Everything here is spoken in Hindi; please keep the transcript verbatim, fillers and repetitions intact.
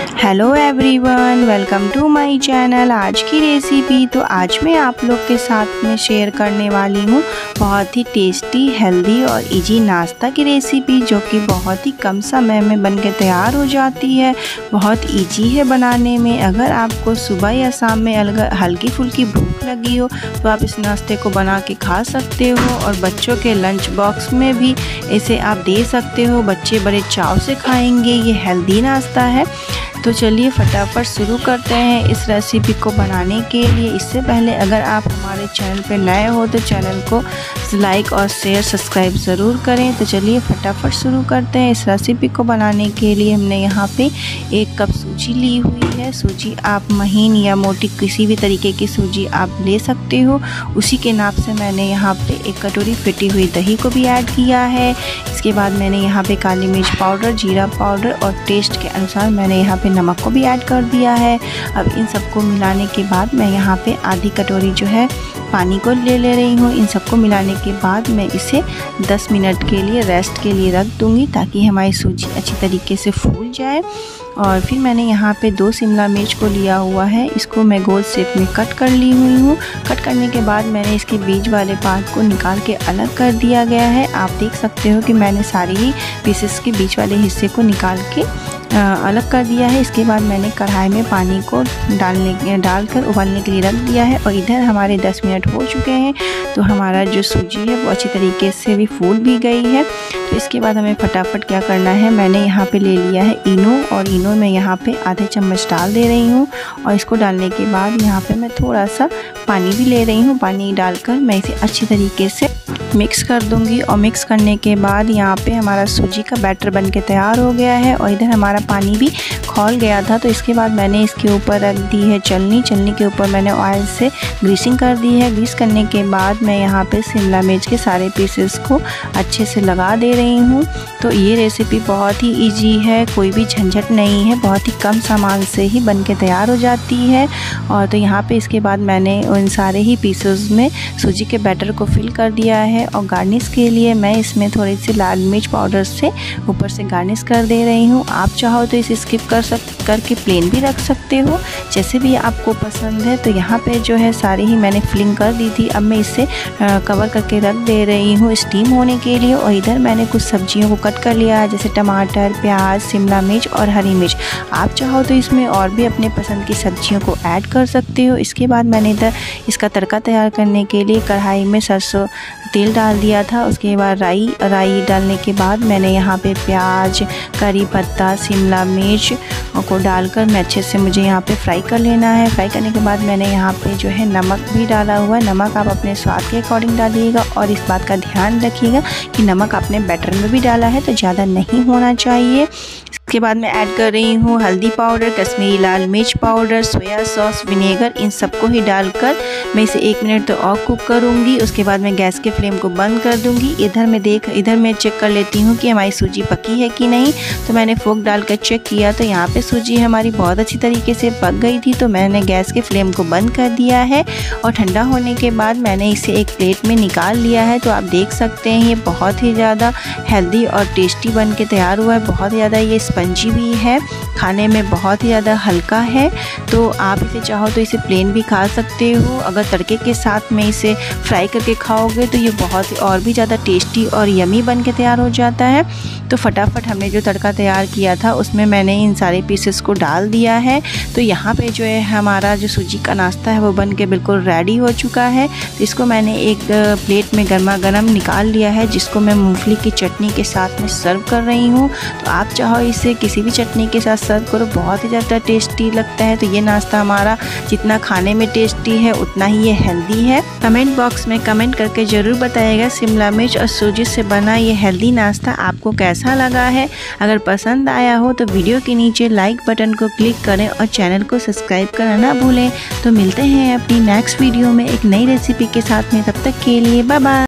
Hello everyone, welcome to my channel. आज की रेसिपी तो आज मैं आप लोग के साथ में शेयर करने वाली हूँ बहुत ही टेस्टी, हेल्दी और इजी नाश्ता की रेसिपी, जो कि बहुत ही कम समय में बनके तैयार हो जाती है। बहुत इजी है बनाने में। अगर आपको सुबह या शाम में हल्की फुल्की भूख लगी हो तो आप इस नाश्ते को बना के खा सकते हो, और बच्चों के लंच बॉक्स में भी इसे आप दे सकते हो। बच्चे बड़े चाव से खाएंगे। ये हेल्दी नाश्ता है। तो चलिए फटाफट शुरू करते हैं इस रेसिपी को बनाने के लिए। इससे पहले अगर आप हमारे चैनल पर नए हो तो चैनल को लाइक और शेयर सब्सक्राइब ज़रूर करें। तो चलिए फटाफट शुरू करते हैं। इस रेसिपी को बनाने के लिए हमने यहाँ पे एक कप सूजी ली हुई है। सूजी आप महीन या मोटी किसी भी तरीके की सूजी आप ले सकते हो। उसी के नाप से मैंने यहाँ पे एक कटोरी फिटी हुई दही को भी ऐड किया है। इसके बाद मैंने यहाँ पे काली मिर्च पाउडर, जीरा पाउडर और टेस्ट के अनुसार मैंने यहाँ पे नमक को भी ऐड कर दिया है। अब इन सबको मिलाने के बाद मैं यहाँ पे आधी कटोरी जो है पानी को ले ले रही हूँ। इन सबको मिलाने के बाद मैं इसे दस मिनट के लिए रेस्ट के लिए रख दूँगी, ताकि हमारी सूजी अच्छी तरीके से फूल जाए। और फिर मैंने यहाँ पे दो शिमला मिर्च को लिया हुआ है। इसको मैं गोल शेप में कट कर ली हुई हूँ। कट करने के बाद मैंने इसके बीज वाले पार्ट को निकाल के अलग कर दिया गया है। आप देख सकते हो कि मैंने सारी ही पीसेस के बीच वाले हिस्से को निकाल के आ, अलग कर दिया है। इसके बाद मैंने कढ़ाई में पानी को डालने डालकर उबालने के लिए रख दिया है। और इधर हमारे दस मिनट हो चुके हैं, तो हमारा जो सूजी है वो अच्छी तरीके से भी फूल भी गई है। तो इसके बाद हमें फटाफट क्या करना है, मैंने यहाँ पे ले लिया है इनो, और इनो में यहाँ पे आधे चम्मच डाल दे रही हूँ। और इसको डालने के बाद यहाँ पे मैं थोड़ा सा पानी भी ले रही हूँ। पानी डालकर मैं इसे अच्छी तरीके से मिक्स कर दूंगी। और मिक्स करने के बाद यहाँ पे हमारा सूजी का बैटर बनके तैयार हो गया है, और इधर हमारा पानी भी खौल गया था। तो इसके बाद मैंने इसके ऊपर रख दी है चलनी। चलनी के ऊपर मैंने ऑयल से ग्रीसिंग कर दी है। ग्रीस करने के बाद मैं यहाँ पे शिमला मिर्च के सारे पीसेस को अच्छे से लगा दे रही हूँ। तो ये रेसिपी बहुत ही ईजी है, कोई भी झंझट नहीं है, बहुत ही कम सामान से ही बनके तैयार हो जाती है। और तो यहाँ पे इसके बाद मैंने उन सारे ही पीसेस में सूजी के बैटर को फिल कर दिया है। और गार्निश के लिए मैं इसमें थोड़ी सी लाल मिर्च पाउडर से ऊपर से गार्निश कर दे रही हूँ। आप चाहो तो इसे स्किप कर सक करके प्लेन भी रख सकते हो, जैसे भी आपको पसंद है। तो यहाँ पे जो है सारी ही मैंने फिलिंग कर दी थी। अब मैं इसे कवर करके रख दे रही हूँ स्टीम होने के लिए। और इधर मैंने कुछ सब्जियों को कट कर लिया है, जैसे टमाटर, प्याज, शिमला मिर्च और हरी मिर्च। आप चाहो तो इसमें और भी अपने पसंद की सब्जियों को ऐड कर सकते हो। इसके बाद मैंने इधर इसका तड़का तैयार करने के लिए कढ़ाई में सरसों तेल डाल दिया था। उसके बाद राई राई डालने के बाद मैंने यहाँ पे प्याज, करी पत्ता, शिमला मिर्च को डालकर मैं अच्छे से मुझे यहाँ पे फ्राई कर लेना है। फ्राई करने के बाद मैंने यहाँ पे जो है नमक भी डाला हुआ है। नमक आप अपने स्वाद के अकॉर्डिंग डालिएगा, और इस बात का ध्यान रखिएगा कि नमक आपने बैटर में भी डाला है तो ज़्यादा नहीं होना चाहिए। इसके बाद मैं ऐड कर रही हूँ हल्दी पाउडर, कश्मीरी लाल मिर्च पाउडर, सोया सॉस, विनेगर, इन सबको ही डालकर मैं इसे एक मिनट तो और कुक करूँगी। उसके बाद मैं गैस के फ्लेम को बंद कर दूँगी। इधर मैं देख इधर मैं चेक कर लेती हूँ कि हमारी सूजी पकी है कि नहीं। तो मैंने फोक डालकर चेक किया, तो यहाँ पे सूजी हमारी बहुत अच्छी तरीके से पक गई थी। तो मैंने गैस के फ्लेम को बंद कर दिया है, और ठंडा होने के बाद मैंने इसे एक प्लेट में निकाल लिया है। तो आप देख सकते हैं ये बहुत ही ज़्यादा हेल्दी और टेस्टी बन के तैयार हुआ है। बहुत ज़्यादा ये स्पंजी भी है, खाने में बहुत ही ज़्यादा हल्का है। तो आप इसे चाहो तो इसे प्लेन भी खा सकते हो। अगर तड़के के साथ में इसे फ्राई करके खाओगे तो ये बहुत ही और भी ज़्यादा टेस्टी और यमी बन के तैयार हो जाता है। तो फटाफट हमने जो तड़का तैयार किया था उसमें मैंने इन सारे पीसेस को डाल दिया है। तो यहाँ पे जो है हमारा जो सूजी का नाश्ता है वो बन के बिल्कुल रेडी हो चुका है। तो इसको मैंने एक प्लेट में गर्मा गर्म निकाल लिया है, जिसको मैं मूंगफली की चटनी के साथ में सर्व कर रही हूँ। तो आप चाहो इसे किसी भी चटनी के साथ सर्व करो, बहुत ही ज़्यादा टेस्टी लगता है। तो ये नाश्ता हमारा जितना खाने में टेस्टी है उतना ही ये हेल्दी है। कमेंट बॉक्स में कमेंट करके ज़रूर बताइएगा शिमला मिर्च और सूजी से बना ये हेल्दी नाश्ता आपको कैसा लगा है। अगर पसंद आया हो तो वीडियो के नीचे लाइक बटन को क्लिक करें और चैनल को सब्सक्राइब करना ना भूलें। तो मिलते हैं अपनी नेक्स्ट वीडियो में एक नई रेसिपी के साथ में। तब तक के लिए बाय बाय।